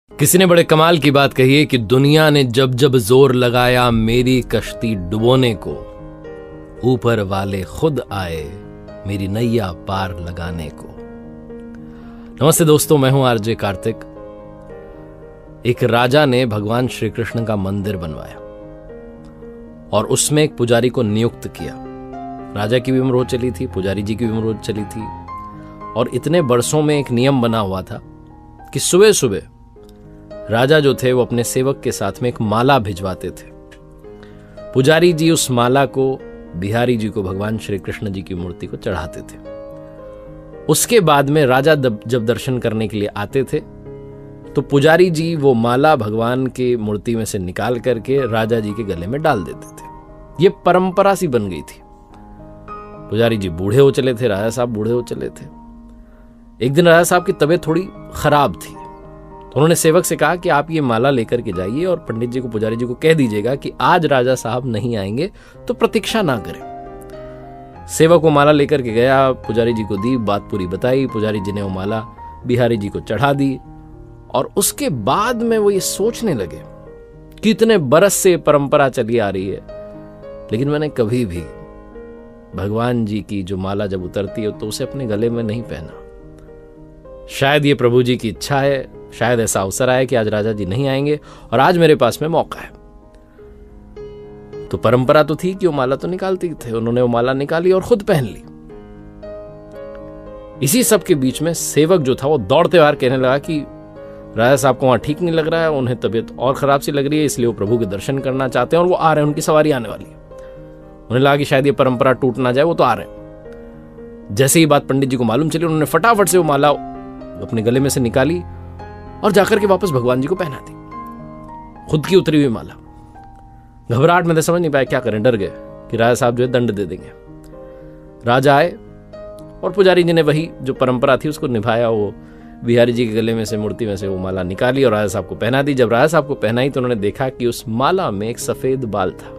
किसी ने बड़े कमाल की बात कही है कि दुनिया ने जब जब जोर लगाया मेरी कश्ती डुबोने को, ऊपर वाले खुद आए मेरी नैया पार लगाने को। नमस्ते दोस्तों, मैं हूं आरजे कार्तिक। एक राजा ने भगवान श्री कृष्ण का मंदिर बनवाया और उसमें एक पुजारी को नियुक्त किया। राजा की भी उम्र हो चली थी, पुजारी जी की भी उम्र हो चली थी और इतने बरसों में एक नियम बना हुआ था कि सुबह सुबह राजा जो थे वो अपने सेवक के साथ में एक माला भिजवाते थे। पुजारी जी उस माला को बिहारी जी को, भगवान श्री कृष्ण जी की मूर्ति को चढ़ाते थे। उसके बाद में राजा जब दर्शन करने के लिए आते थे तो पुजारी जी वो माला भगवान के मूर्ति में से निकाल करके राजा जी के गले में डाल देते थे। ये परंपरा सी बन गई थी। पुजारी जी बूढ़े हो चले थे, राजा साहब बूढ़े हो चले थे। एक दिन राजा साहब की तबीयत थोड़ी खराब थी तो उन्होंने सेवक से कहा कि आप ये माला लेकर के जाइए और पंडित जी को, पुजारी जी को कह दीजिएगा कि आज राजा साहब नहीं आएंगे तो प्रतीक्षा ना करें। सेवक वो माला लेकर के गया, पुजारी जी को दी, बात पूरी बताई। पुजारी जी ने वो माला बिहारी जी को चढ़ा दी और उसके बाद में वो ये सोचने लगे कि इतने बरस से परंपरा चली आ रही है, लेकिन मैंने कभी भी भगवान जी की जो माला जब उतरती है तो उसे अपने गले में नहीं पहना। शायद ये प्रभु जी की इच्छा है, शायद ऐसा अवसर आया कि आज राजा जी नहीं आएंगे और आज मेरे पास में मौका है। तो परंपरा तो थी कि वो माला तो निकालती थे। उन्होंने वो माला निकाली और खुद पहन ली। इसी सब के बीच में सेवक जो था वो दौड़ते हुए कहने लगा कि राजा साहब को वहां ठीक नहीं लग रहा है, उन्हें तबीयत और खराब सी लग रही है, इसलिए वो प्रभु के दर्शन करना चाहते हैं और वो आ रहे हैं, उनकी सवारी आने वाली है। उन्हें लगा कि शायद ये परंपरा टूट ना जाए, वो तो आ रहे हैं। जैसे ही बात पंडित जी को मालूम चली, उन्होंने फटाफट से वो माला अपने गले में से निकाली और जाकर के वापस भगवान जी को पहना दी, खुद की उतरी हुई माला। घबराहट में तो समझ नहीं पाए क्या करें, डर गए कि राजा साहब जो है दंड दे देंगे। राजा आए और पुजारी जी ने वही जो परंपरा थी उसको निभाया। वो बिहारी जी के गले में से, मूर्ति में से वो माला निकाली और राजा साहब को पहना दी। जब राजा साहब को पहनाई तो उन्होंने देखा कि उस माला में एक सफेद बाल था।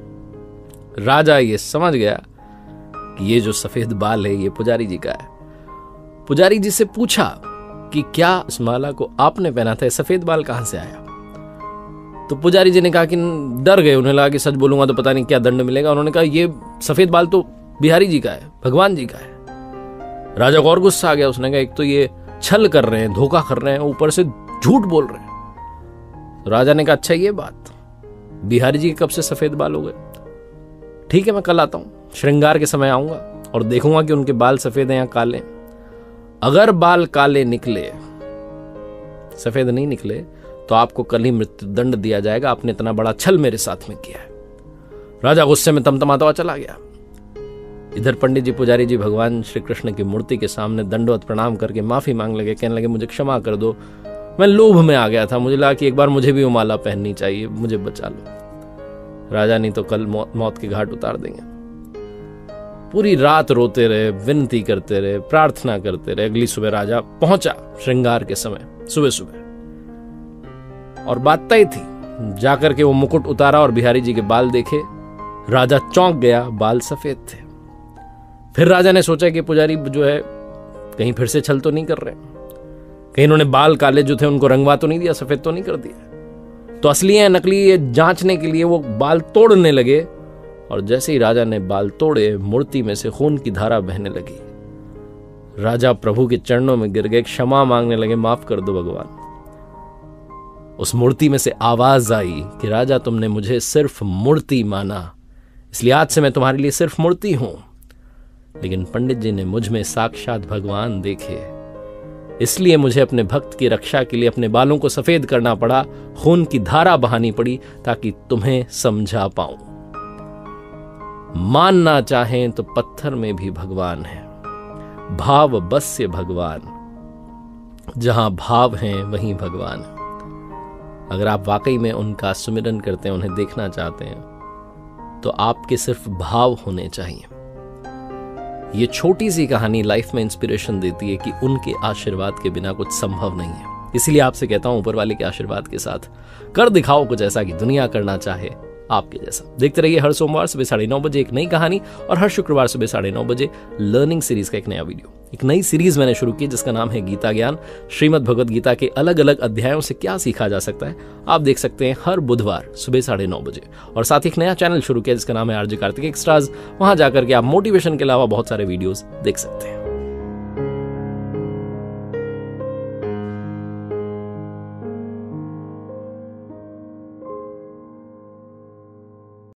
राजा ये समझ गया कि ये जो सफेद बाल है ये पुजारी जी का है। पुजारी जी से पूछा कि क्या इस माला को आपने पहना था, सफेद बाल कहां से आया? तो पुजारी जी ने कहा कि डर गए, उन्हें लगा कि सच बोलूंगा तो पता नहीं क्या दंड मिलेगा। उन्होंने कहा ये सफेद बाल तो बिहारी जी का है, भगवान जी का है। राजा को और गुस्सा आ गया। उसने कहा एक तो ये छल कर रहे हैं, धोखा कर रहे हैं, ऊपर से झूठ बोल रहे हैं। तो राजा ने कहा अच्छा ये बात, बिहारी जी के कब से सफेद बाल हो गए? ठीक है, मैं कल आता हूं, श्रृंगार के समय आऊंगा और देखूंगा कि उनके बाल सफेद हैं या काले। अगर बाल काले निकले, सफेद नहीं निकले, तो आपको कल ही मृत्यु दंड दिया जाएगा। आपने इतना बड़ा छल मेरे साथ में किया है। राजा गुस्से में तमतमाता हुआ चला गया। इधर पंडित जी, पुजारी जी भगवान श्री कृष्ण की मूर्ति के सामने दंडवत प्रणाम करके माफी मांग लगे, कहने लगे मुझे क्षमा कर दो, मैं लोभ में आ गया था, मुझे लगा कि एक बार मुझे भी वो माला पहननी चाहिए, मुझे बचा लो। राजा नहीं तो कल मौत के घाट उतार देंगे। पूरी रात रोते रहे, विनती करते रहे, प्रार्थना करते रहे। अगली सुबह राजा पहुंचा श्रृंगार के समय, सुबह सुबह, और बात तय थी। जाकर के वो मुकुट उतारा और बिहारी जी के बाल देखे। राजा चौंक गया, बाल सफेद थे। फिर राजा ने सोचा कि पुजारी जो है कहीं फिर से छल तो नहीं कर रहे, कहीं इन्होंने बाल काले जो थे उनको रंगवा तो नहीं दिया, सफेद तो नहीं कर दिया। तो असली है नकली, ये जांचने के लिए वो बाल तोड़ने लगे और जैसे ही राजा ने बाल तोड़े, मूर्ति में से खून की धारा बहने लगी। राजा प्रभु के चरणों में गिर गए, क्षमा मांगने लगे, माफ कर दो भगवान। उस मूर्ति में से आवाज आई कि राजा तुमने मुझे सिर्फ मूर्ति माना, इसलिए आज से मैं तुम्हारे लिए सिर्फ मूर्ति हूं। लेकिन पंडित जी ने मुझ में साक्षात भगवान देखे, इसलिए मुझे अपने भक्त की रक्षा के लिए अपने बालों को सफेद करना पड़ा, खून की धारा बहानी पड़ी ताकि तुम्हें समझा पाऊं। मानना चाहें तो पत्थर में भी भगवान है, भाव बस्य भगवान, जहां भाव हैं वहीं भगवान। अगर आप वाकई में उनका सुमिरन करते हैं, उन्हें देखना चाहते हैं, तो आपके सिर्फ भाव होने चाहिए। ये छोटी सी कहानी लाइफ में इंस्पिरेशन देती है कि उनके आशीर्वाद के बिना कुछ संभव नहीं है। इसलिए आपसे कहता हूं, ऊपर वाले के आशीर्वाद के साथ कर दिखाओ कुछ ऐसा कि दुनिया करना चाहे, आपके जैसा। देखते रहिए हर सोमवार सुबह 9:30 बजे एक नई कहानी और हर शुक्रवार सुबह 9:30 बजे लर्निंग सीरीज का एक नया वीडियो। एक नई सीरीज मैंने शुरू की जिसका नाम है गीता ज्ञान। श्रीमद् भगवद गीता के अलग अलग अध्यायों से क्या सीखा जा सकता है, आप देख सकते हैं हर बुधवार सुबह 9:30 बजे। और साथ ही एक नया चैनल शुरू किया जिसका नाम है आरजे कार्तिक एक्स्ट्राज। वहां जाकर के आप मोटिवेशन के अलावा बहुत सारे वीडियोस देख सकते हैं।